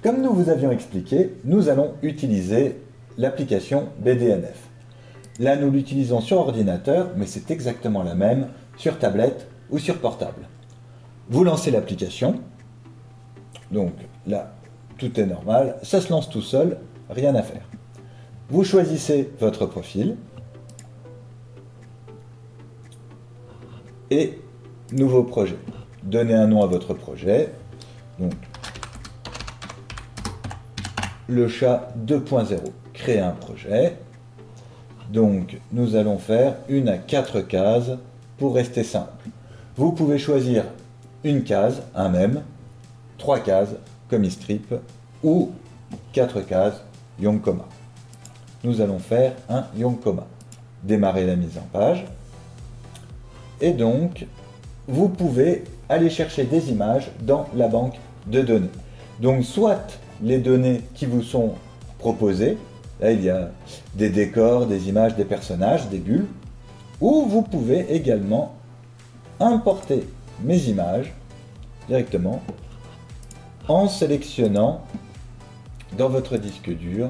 Comme nous vous avions expliqué, nous allons utiliser l'application BDNF. Là, nous l'utilisons sur ordinateur, mais c'est exactement la même sur tablette ou sur portable. Vous lancez l'application, donc là, tout est normal, ça se lance tout seul, rien à faire. Vous choisissez votre profil et nouveau projet. Donnez un nom à votre projet, donc le chat 2.0. Créer un projet. Donc, nous allons faire une à 4 cases pour rester simple. Vous pouvez choisir une case, un mème, 3 cases, comic strip, ou 4 cases, Yonkoma. Nous allons faire un Yonkoma. Démarrer la mise en page. Et donc, vous pouvez aller chercher des images dans la banque de données. Donc, soit les données qui vous sont proposées, là il y a des décors, des images, des personnages, des bulles, ou vous pouvez également importer mes images directement en sélectionnant dans votre disque dur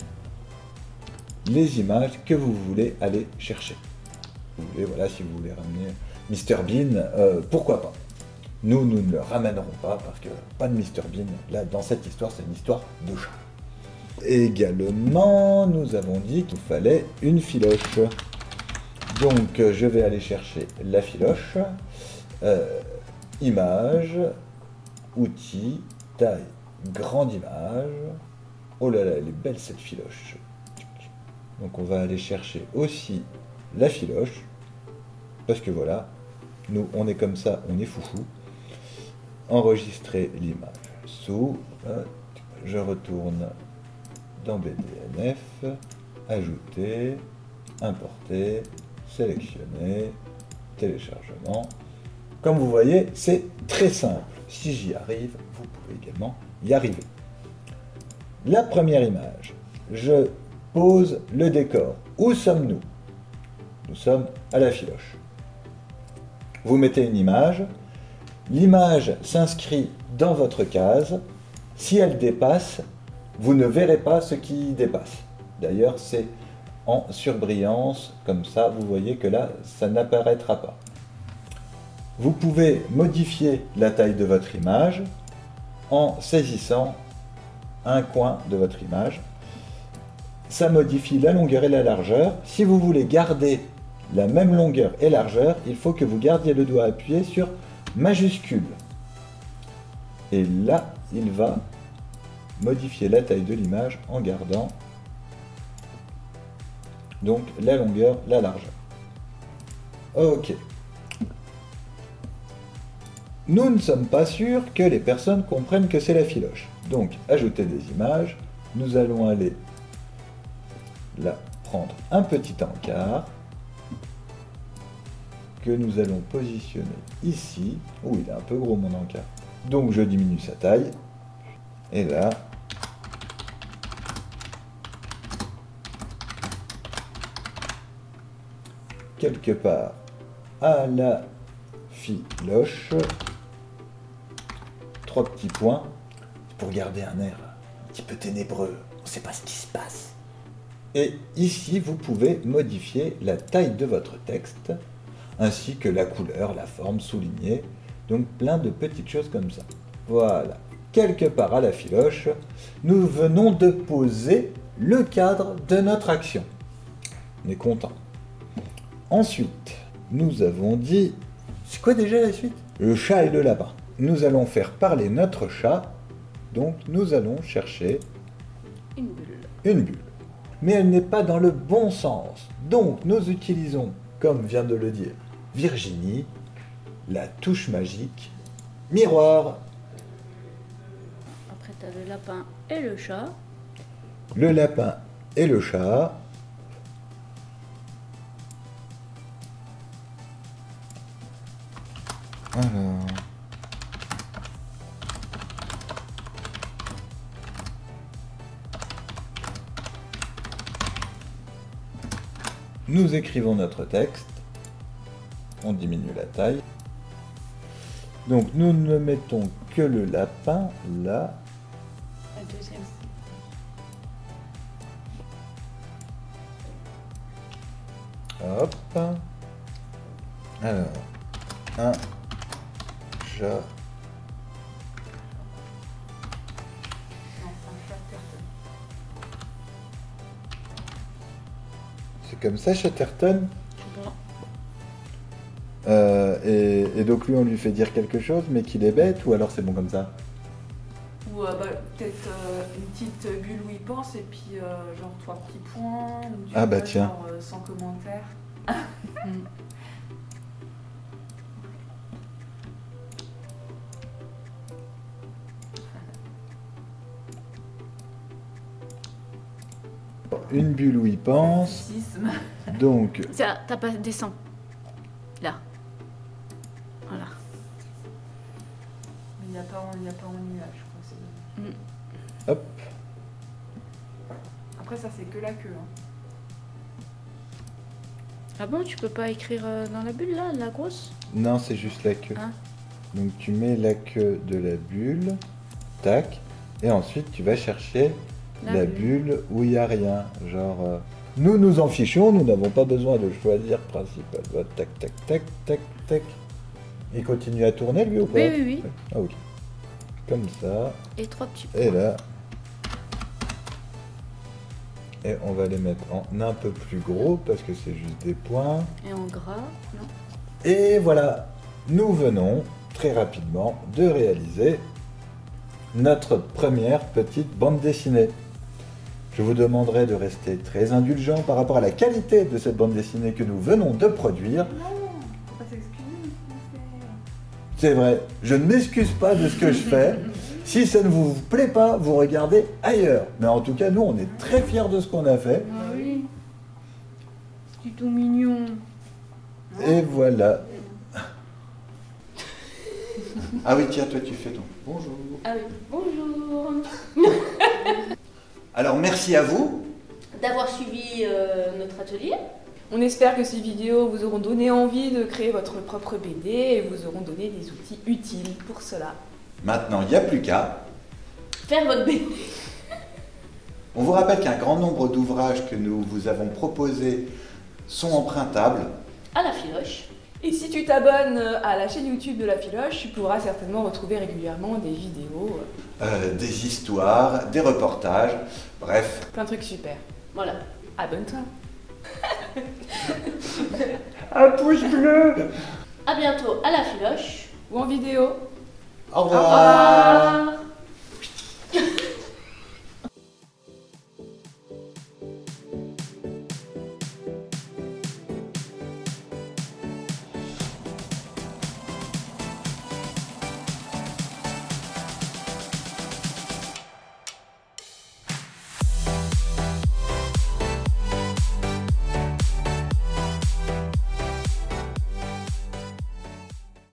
les images que vous voulez aller chercher. Vous voulez, voilà, si vous voulez ramener Mr Bean, pourquoi pas. Nous ne le ramènerons pas parce que pas de Mr Bean. Là, dans cette histoire, c'est une histoire de chat. Également, nous avons dit qu'il fallait une filoche. Donc, je vais aller chercher la filoche. Image, outils, taille, grande image. Oh là là, elle est belle cette filoche. Donc, on va aller chercher aussi la filoche. Parce que voilà, nous, on est comme ça, on est foufou. Enregistrer l'image sous, je retourne dans BDNF, ajouter, importer, sélectionner, téléchargement. Comme vous voyez, c'est très simple. Si j'y arrive, vous pouvez également y arriver. La première image, je pose le décor. Où sommes-nous? Nous sommes à la filoche. Vous mettez une image. L'image s'inscrit dans votre case. Si elle dépasse, vous ne verrez pas ce qui dépasse. D'ailleurs, c'est en surbrillance, comme ça, vous voyez que là, ça n'apparaîtra pas. Vous pouvez modifier la taille de votre image en saisissant un coin de votre image. Ça modifie la longueur et la largeur. Si vous voulez garder la même longueur et largeur, il faut que vous gardiez le doigt appuyé sur majuscule. Et là, il va modifier la taille de l'image en gardant donc la longueur, la largeur. Ok. Nous ne sommes pas sûrs que les personnes comprennent que c'est la filoche. Donc, ajouter des images. Nous allons aller là prendre un petit encart que nous allons positionner ici. Oh, il est un peu gros mon encart. Donc je diminue sa taille. Et là, quelque part à la filoche, 3 petits points pour garder un air un petit peu ténébreux. On ne sait pas ce qui se passe. Et ici, vous pouvez modifier la taille de votre texte, ainsi que la couleur, la forme, souligner. Donc plein de petites choses comme ça. Voilà. Quelque part à la filoche, nous venons de poser le cadre de notre action. On est content. Ensuite, nous avons dit... C'est quoi déjà la suite? Le chat et le lapin. Nous allons faire parler notre chat. Donc nous allons chercher... Une bulle. Une bulle. Mais elle n'est pas dans le bon sens. Donc nous utilisons, comme vient de le dire Virginie, la touche magique miroir. Après, tu as le lapin et le chat. Le lapin et le chat. Alors... Nous écrivons notre texte. On diminue la taille. Donc nous ne mettons que le lapin là. Avec deuxième. Hop. Alors, un chat. Non, un Chatterton. C'est comme ça, Chatterton. Bon. Et donc lui, on lui fait dire quelque chose, mais qu'il est bête, ou alors c'est bon comme ça? Ou peut-être une petite bulle où il pense et puis genre 3 petits points. Ou du Ah bah coup, tiens. genre, sans commentaire. Une bulle où il pense. Sisme. Donc, Ça, t'as pas descend. Là. Voilà. Mais il n'y a pas en nuage, je crois. C'est dommage. hop. Après, ça, c'est que la queue. Hein. Ah bon, tu peux pas écrire dans la bulle là, la grosse? Non, c'est juste la queue. Ah. Donc tu mets la queue de la bulle, tac, et ensuite tu vas chercher la bulle où il n'y a rien. Genre, nous nous en fichons, nous n'avons pas besoin de choisir principal. Voilà, tac, tac, tac, tac, tac. Il continue à tourner lui ou pas? Oui, oui, oui. Ah oui. Comme ça, Et 3 petits. et là. Et on va les mettre en un peu plus gros parce que c'est juste des points. Et en gras, non? Et voilà, nous venons très rapidement de réaliser notre première petite bande dessinée. Je vous demanderai de rester très indulgent par rapport à la qualité de cette bande dessinée que nous venons de produire. Non, faut pas s'excuser. C'est vrai, je ne m'excuse pas de ce que je fais. Si ça ne vous plaît pas, vous regardez ailleurs. Mais en tout cas, nous, on est très fiers de ce qu'on a fait. Ah oui. C'est tout mignon. Et voilà. Ah oui, tiens, toi, tu fais ton bonjour. Ah oui, bonjour. Alors, merci à vous. D'avoir suivi notre atelier. On espère que ces vidéos vous auront donné envie de créer votre propre BD et vous auront donné des outils utiles pour cela. Maintenant, il n'y a plus qu'à. Faire votre BD. On vous rappelle qu'un grand nombre d'ouvrages que nous vous avons proposés sont empruntables. À la filoche. Et si tu t'abonnes à la chaîne YouTube de La Filoche, tu pourras certainement retrouver régulièrement des vidéos, Des histoires, des reportages, bref. plein de trucs super. Voilà. Abonne-toi. Un pouce bleu. À bientôt à la filoche. Ou en vidéo. Au revoir. Au revoir.